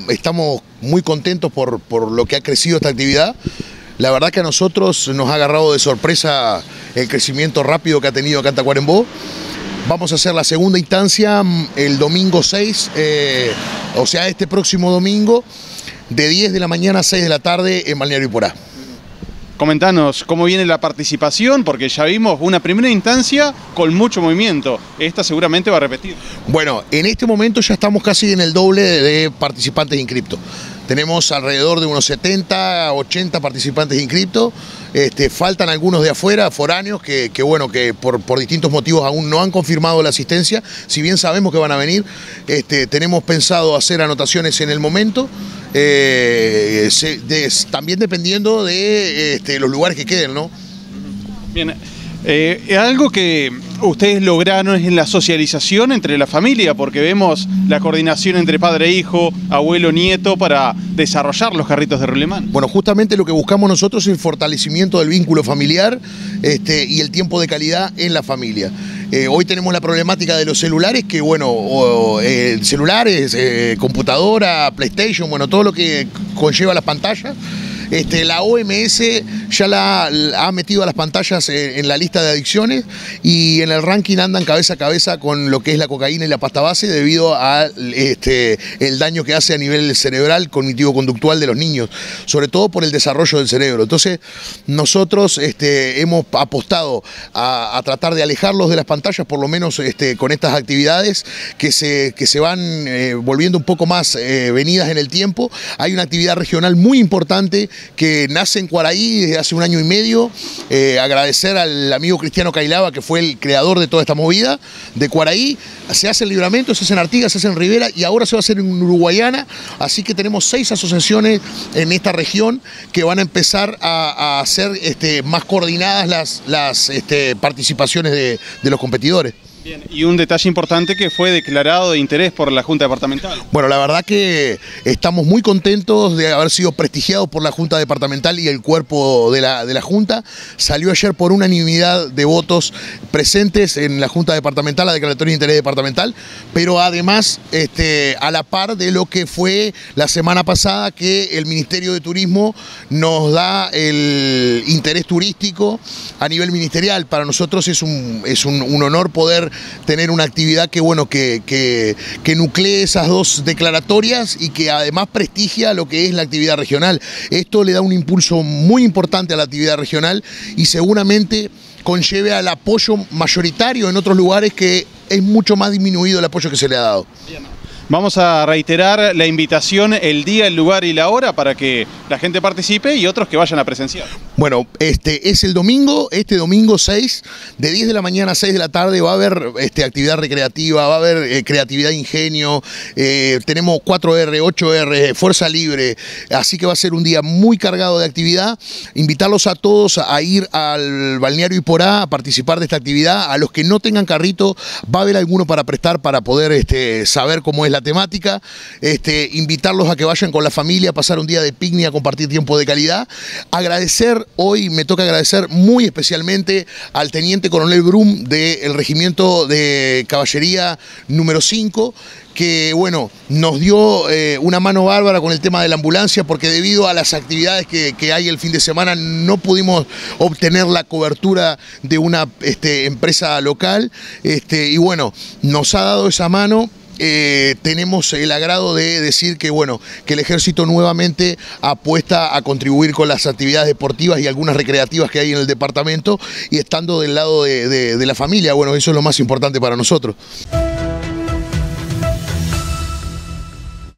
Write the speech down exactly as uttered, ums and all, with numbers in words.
estamos muy contentos por, por lo que ha crecido esta actividad. La verdad que a nosotros nos ha agarrado de sorpresa el crecimiento rápido que ha tenido acá en Tacuarembó. Vamos a hacer la segunda instancia el domingo seis, eh, o sea, este próximo domingo, de diez de la mañana a seis de la tarde en Balneario Iporá. Comentanos cómo viene la participación, porque ya vimos una primera instancia con mucho movimiento. Esta seguramente va a repetir. Bueno, en este momento ya estamos casi en el doble de participantes inscriptos. Tenemos alrededor de unos setenta, ochenta participantes inscriptos. Este, faltan algunos de afuera, foráneos, que, que bueno, que por, por distintos motivos aún no han confirmado la asistencia. Si bien sabemos que van a venir, este, tenemos pensado hacer anotaciones en el momento. Eh, se, de, también dependiendo de este, los lugares que queden, ¿no? Bien, eh, algo que ustedes lograron es la socialización entre la familia, porque vemos la coordinación entre padre e hijo, abuelo, nieto, para desarrollar los carritos de Rulimán. Bueno, justamente lo que buscamos nosotros es el fortalecimiento del vínculo familiar este, y el tiempo de calidad en la familia. Eh, hoy tenemos la problemática de los celulares, que bueno, o, eh, celulares, eh, computadora, PlayStation, bueno, todo lo que conlleva las pantallas. Este, la O M S ya la, la ha metido a las pantallas en, en la lista de adicciones y en el ranking andan cabeza a cabeza con lo que es la cocaína y la pasta base debido a este, el daño que hace a nivel cerebral, cognitivo-conductual de los niños, sobre todo por el desarrollo del cerebro. Entonces nosotros este, hemos apostado a, a tratar de alejarlos de las pantallas, por lo menos este, con estas actividades que se, que se van eh, volviendo un poco más eh, venidas en el tiempo. Hay una actividad regional muy importante que nace en Cuaraí desde hace un año y medio. Eh, agradecer al amigo Cristiano Cailaba, que fue el creador de toda esta movida de Cuaraí. Se hace en Libramento, se hace en Artigas, se hace en Rivera y ahora se va a hacer en Uruguayana. Así que tenemos seis asociaciones en esta región que van a empezar a, a hacer este, más coordinadas las, las este, participaciones de, de los competidores. Bien, y un detalle importante que fue declarado de interés por la Junta Departamental. Bueno, la verdad que estamos muy contentos de haber sido prestigiados por la Junta Departamental y el cuerpo de la, de la Junta. Salió ayer por unanimidad de votos presentes en la Junta Departamental, la declaratoria de interés departamental, pero además este, a la par de lo que fue la semana pasada, que el Ministerio de Turismo nos da el interés turístico a nivel ministerial. Para nosotros es un, es un, un honor poder tener una actividad que, bueno, que, que, que nuclee esas dos declaratorias y que además prestigia lo que es la actividad regional. Esto le da un impulso muy importante a la actividad regional y seguramente conlleve al apoyo mayoritario en otros lugares, que es mucho más disminuido el apoyo que se le ha dado. Bien. Vamos a reiterar la invitación, el día, el lugar y la hora para que la gente participe y otros que vayan a presenciar. Bueno, este es el domingo, este domingo seis, de diez de la mañana a seis de la tarde va a haber este, actividad recreativa, va a haber eh, creatividad, ingenio, eh, tenemos cuatro erre, ocho erre, fuerza libre, así que va a ser un día muy cargado de actividad. Invitarlos a todos a ir al Balneario Iporá a participar de esta actividad. A los que no tengan carrito, va a haber alguno para prestar para poder este, saber cómo es la temática, este, invitarlos a que vayan con la familia a pasar un día de picnic, a compartir tiempo de calidad. Agradecer, hoy me toca agradecer muy especialmente al Teniente Coronel Brum del Regimiento de Caballería número cinco, que bueno, nos dio eh, una mano bárbara con el tema de la ambulancia, porque debido a las actividades que, que hay el fin de semana no pudimos obtener la cobertura de una este, empresa local, este, y bueno, nos ha dado esa mano. Eh, tenemos el agrado de decir que, bueno, que el Ejército nuevamente apuesta a contribuir con las actividades deportivas y algunas recreativas que hay en el departamento, y estando del lado de, de, de la familia. Bueno, eso es lo más importante para nosotros.